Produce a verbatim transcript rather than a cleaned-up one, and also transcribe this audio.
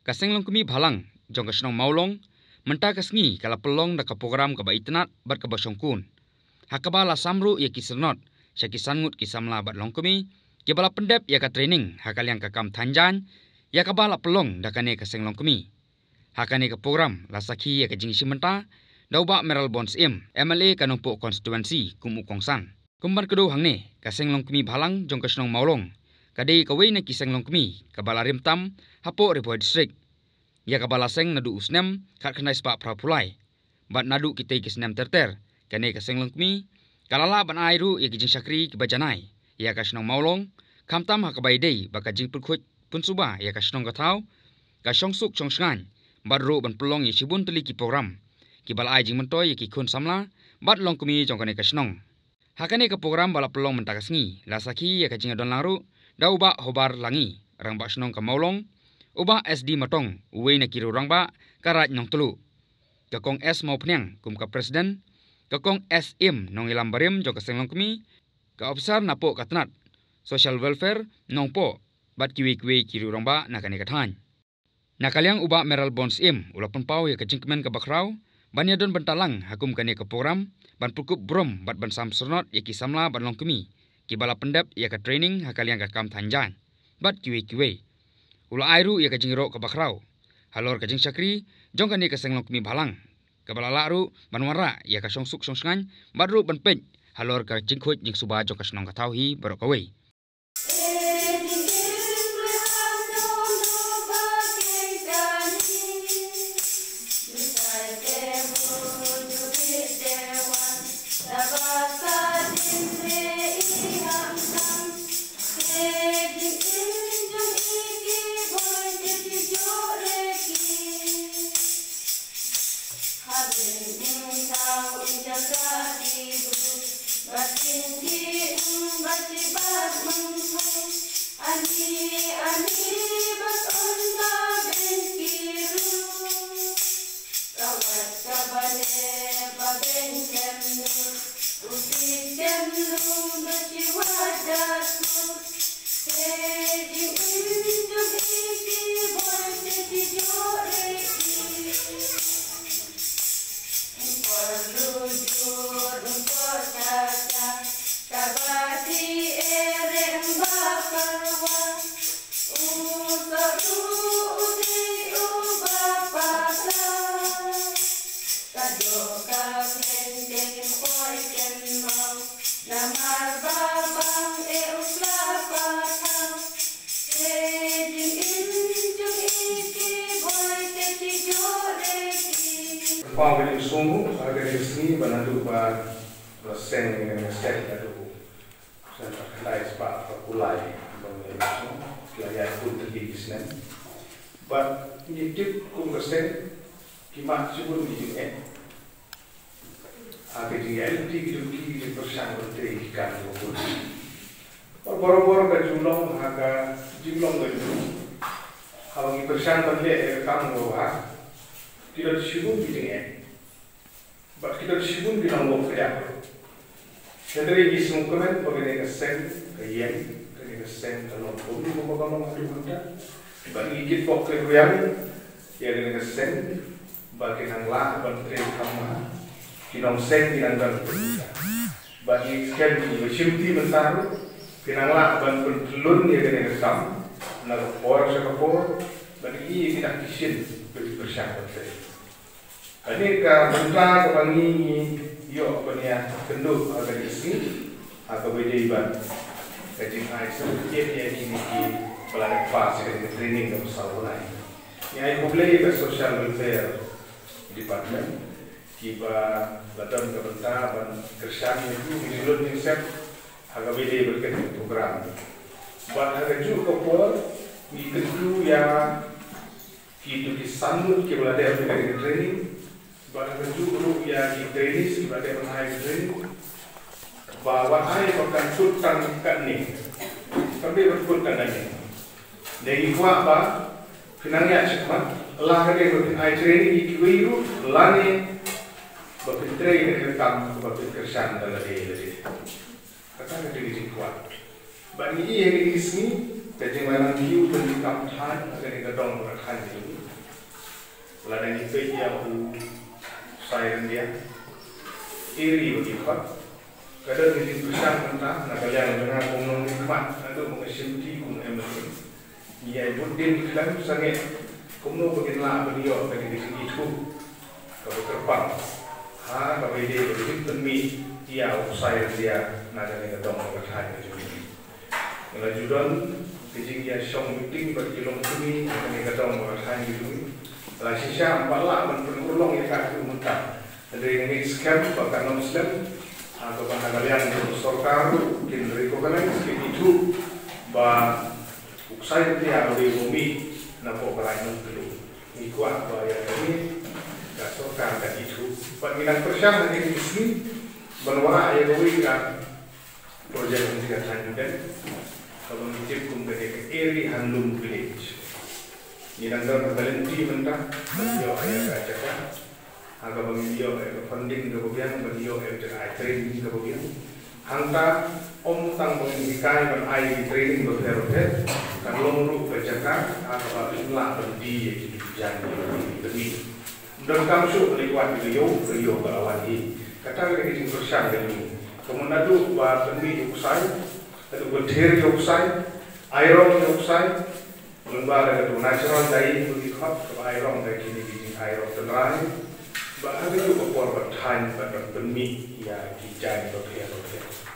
kaseng long kami balang jong kasnong maulong menta kasngi kala pelong da ka program ka ba itnat bat ka ba songkun hakaba la samru ya kisernot syakisangut kisamla bat long kami ki bala pendep ya ka training hakal yang ka kam thanjan ya ka bala pelong da kane kaseng long kami hakane ka program la sakhi ya ka jingsi menta dauba meral bonds im M L A kanompo constituency kumu kongsan kumbar kedo hangne kaseng long kami balang jong kasnong maulong kadai kawai na kiseng long kami kabala rimtam hapo Ripoh district ya kabala seng nadu usnem kat kenai spa prapulai bat nadu kita kisnem terter kane kaseng long kami kalala ban airu ya kijing syakri kibajanai ya kasnong maulong kamtam hakabai dei baka jing pulkhut pun suba ya kasnong kathau ka songsuk songsngan bat ro ban pelong ya sibun teli ki program kibala ai jing mentoy ya ki khun samla bat long kami jong kane kasnong hakane ka program bala pelong mentakasngi la sakhi ya kajing don laru da uba hobar langi rang ba snong ka maulong uba S D matong uwe na kiru rang ba karat nong telu ka kong S mau pnyang kum ka presiden ka kong S M nong ilam barim jo ka senglong kami ka officer napo katnat social welfare nong po bat kiwi kiwi kiru rang ba na kane kathan na kalyang uba meral bonds im ulapun pau ya ka jingkmen ka bakrau banya don bentalang hakum kane ka program ban pukup brom bat ban sam sernot ya ki samla ban long kami ki bala pendep ya ka training hakal yang ka kam thanjan bat kiwi kiwi ula airu ya ka jingrok ka bakrau halor ka jing syakri jong ka ni ka senglong kami balang ka bala laru banwara ya ka songsuk songsngan badru ban pej halor ka jingkhut jing suba jong ka snong ka thauhi barok kawai Pau yang sungguh agar ini banadu ba sen yang set adu sen pakai spa pakulai bangun itu kelaya pun terjadi senen but ini tip kum sen kimat sebelum ini eh agar dia itu hidup di persang berteri kan pun boro-boro ke julong agak julong ke kalau di persang berteri kamu wah kita disibun di sini, but kita disibun di dalam waktu yang. Jadi ini semua komen bagaimana kesen, kajian, bagaimana kesen dalam bumi bagaimana maju muda, bagi kita waktu yang, ya dengan kesen, bagaimana lah bantri kama, kita sen di antara kita. Bagi sekian ini bersimpi mentar, kita lah bantun telun ya dengan kesam, nak por sekapor, bagi ini kita kisin bersama kita. Ini ka bentla ka bangi yo pania kenduk agar isi atau beda iban kajing ai seperti dia ini di pelajar pas ke training ke pesawat lain. Yang boleh ke social welfare department kiba badan ke bentla ban kerjaan itu menurut konsep agak beda berkait program. Buat agak juga por di kedua yang kita disambut ke pelajar ke training. Pada tujuh ya di training sebagai penghayat training bahwa saya akan sultan kan ni, tapi bersultan lagi. Dari kuat apa? Kenangnya cepat. Allah kerja penghayat training di kiwiru, lani berfitri dengan berfikirsan dalam diri. Kata kerja di kuat. Bagi ini yang di sini Jadi mana kiu beli kamtan agar ni kedong berkan itu. Lalu ni peja u saya dia iri bagi kau. Kadang ni bersama tentang nak kalian dengan kumung nikmat atau mengesimti kumung emosi. Ia budin dalam sangat kumung baginlah beliau bagi di sini itu. Kalau terbang, ha kalau dia beri demi ia saya dia nak ni kedong berkan itu. Kalau judan Kijing ya syong meeting bagi long kami akan dikatakan merasakan gitu. Lah sisa empat lah menurulong ya kat muntah. Dari ini scam bahkan non scam atau bahkan kalian bersorkar mungkin dari kokalan seperti itu. Bah uksai dia dari bumi nampak berlain dulu. Ikuat bahaya ini kat sorkar kat itu. Panggilan persyaratan hari ini sini berwarna ayat doi kan projek yang tidak lanjutkan. Kalau mengicip kumpulan eri handlum village, ni nanggar berbalenti mentah, beliau ayah kacakan, agak beliau ayah funding kebagian, beliau ayah jadi training kebagian, hangta om tang pengikai dan ayah training berfer-fer, kalau lu kacakan, agak itulah berdi jadi demi. Dan kamu sudah lewat beliau, beliau berawali, kata lagi sing bersang dulu, kemudian tu buat demi usai. Itu berthir yoksai, iron yoksai, lembaga itu nasional dari berikut ke iron dari kini kini iron terai, bahkan itu berkorban time pada demi ya dijadi berthir berthir.